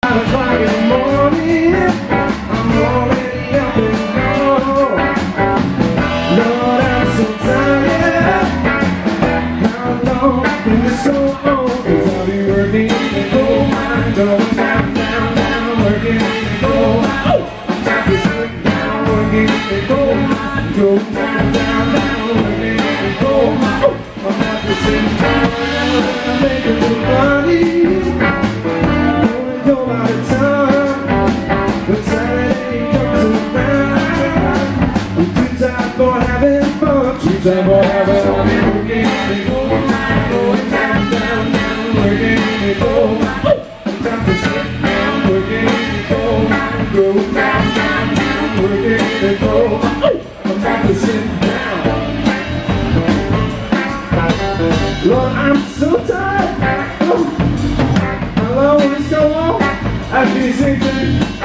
o'clock in the morning, I'm already up and gone. Lord, I'm so tired. How long can this go on? 'Cause I'll be working in the coal mine, going down, down, down, working in the coal mine. I'm got to sit down, working in the coal mine, going down, down, down, working in the coal mine. I'm got to sit down, I'm making some money. Time for having all the working in the coal mine, going down, down, down, working in the coal mine. I'm got to sit down, working in the coal mine, go down, down, down, working in the coal mine. I'm got to sit down. Lord, I'm so tired. How long will this go on? I can't say